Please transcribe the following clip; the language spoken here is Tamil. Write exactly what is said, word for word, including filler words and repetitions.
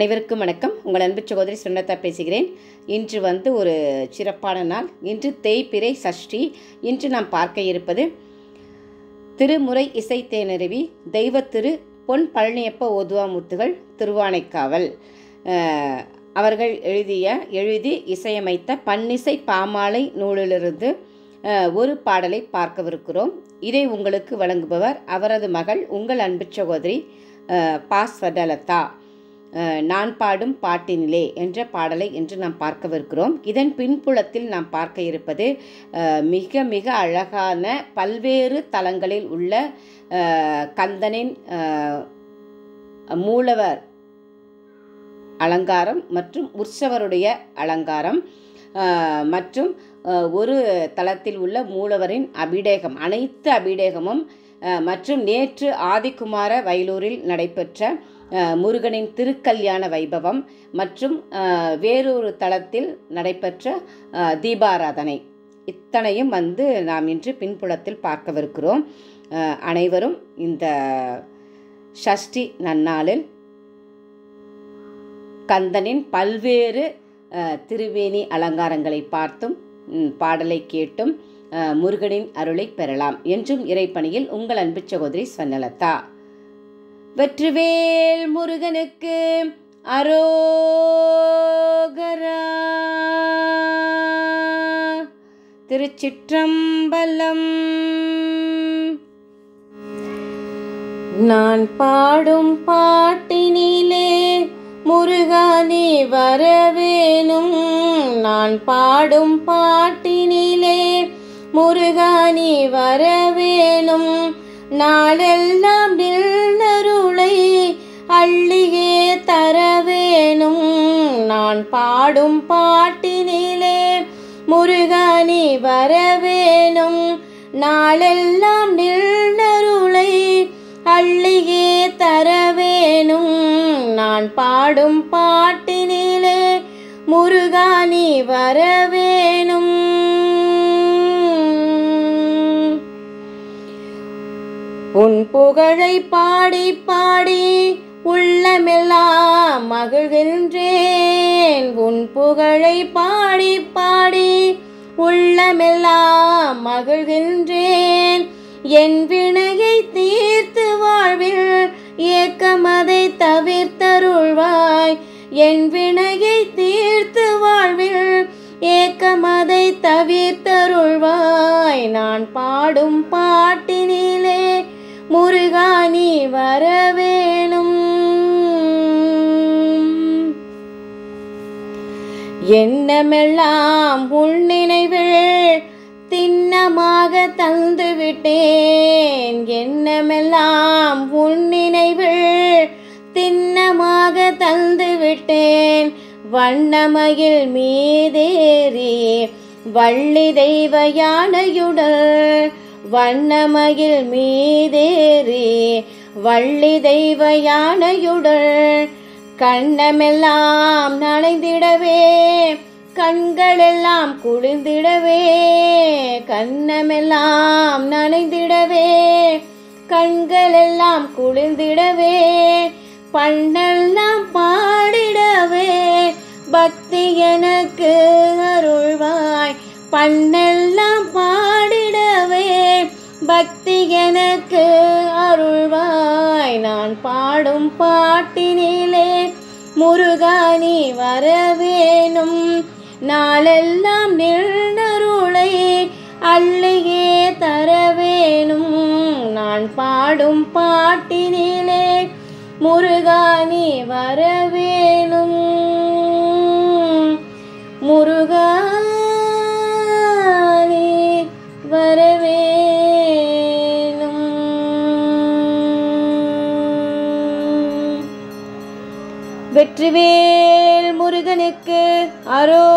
அனைவருக்கும் வணக்கம். உங்கள் அன்பு சகோதரி சுனந்தா பேசுகிறேன். இன்று வந்து ஒரு சிறப்பான நாள். இன்று தேய்பிறை சஷ்டி. இன்று நாம் பார்க்க இருப்பது திருமுறை இசை தேனருவி தெய்வ திரு பொன் பழனியப்ப ஓதுவாமூர்த்திகள் திருவானைக்காவல் அவர்கள் எழுதிய எழுதி இசையமைத்த பன்னிசை பாமாலை நூலிலிருந்து ஒரு பாடலை பார்க்கவிருக்கிறோம். இதை உங்களுக்கு வழங்குபவர் அவரது மகள் உங்கள் அன்பு சகோதரி பா ஸ்வர்ணலதா. நான் பாடும் பாட்டினிலே என்ற பாடலை இன்று நாம் பார்க்கவிருக்கிறோம். இதன் பின்புலத்தில் நாம் பார்க்க இருப்பது மிக மிக அழகான பல்வேறு தலங்களில் உள்ள கந்தனின் மூலவர் அலங்காரம் மற்றும் உற்சவருடைய அலங்காரம் மற்றும் ஒரு தலத்தில் உள்ள மூலவரின் அபிடேகம், அனைத்து அபிடேகமும் மற்றும் நேற்று ஆதிக்குமார வயலூரில் நடைபெற்ற முருகனின் திருக்கல்யாண வைபவம் மற்றும் வேறொரு தலத்தில் நடைபெற்ற தீபாராதனை, இத்தனையும் வந்து நாம் இன்று பின்புலத்தில் பார்க்கவிருக்கிறோம். அனைவரும் இந்த சஷ்டி நன்னாளில் கந்தனின் பல்வேறு திருவேணி அலங்காரங்களை பார்த்தும் பாடலை கேட்டும் முருகனின் அருளை பெறலாம். என்றும் இறைப்பணியில் உங்கள் அன்பு சகோதரி ஸ்வர்ணலதா. வெற்றிவேல் முருகனுக்கு அரோகரா. திருச்சிற்றம்பலம். நான் பாடும் பாட்டினிலே முருகா நீ வரவேணும். நான் பாடும் பாட்டினிலே முருகா நீ வரவேணும். நாளெல்லாம் நின்னருளை அள்ளியே தரவேணும். நான் பாடும் பாட்டினிலே முருகா நீ வரவேணும். நாளெல்லாம் நின்னருளை அள்ளியே தரவேணும். நான் பாடும் பாட்டினிலே முருகா நீ வரவேணும். உன் புகழை பாடி பாடி உள்ளமெல்லாம் மகிழ்கின்றேன். உன் புகழை பாடி பாடி உள்ளமெல்லாம் மகிழ்கின்றேன். என் வினையை தீர்த்து வாழ்வில் ஏக்கமதை தவிர்த்தருள்வாய். என் வினையை தீர்த்து வாழ்வில் ஏக்கமதை தவிர்த்தருள்வாய். நான் பாடும் பாட்டினிலே முருகா நீ வரவேணும். எண்ணமெல்லாம் உன் நினைவில் திண்ணமாக தந்து விட்டேன். எண்ணமெல்லாம் உன் நினைவில் திண்ணமாக தந்து விட்டேன். வண்ணமயில் மீதேறி வள்ளி தெய்வ யானையுடன் வண்ணமயில் மீதேறி வள்ளி தெய்வ யானையுடன் கண்ணமெல்லாம் நனைந்திடவே கண்களெல்லாம் குளிர்ந்திடவே கண்ணமெல்லாம் நனைந்திடவே கண்களெல்லாம் குளிர்ந்திடவே பண்ணெல்லாம் பாடிடவே பக்தி எனக்கு அருள்வாய். பண்ணெல்லாம் பாடிடவே பக்தி எனக்கு அருள்வாய். நான் பாடும் பாட்டினிலே முருகா நீ வரவேணும். நாளெல்லாம் நின்னருளை அள்ளியே தரவேணும். நான் பாடும் பாட்டினிலே முருகா நீ வரவேணும். முருகா நீ வரவேணும். வெற்றிவேல் முருகனுக்கு அரோ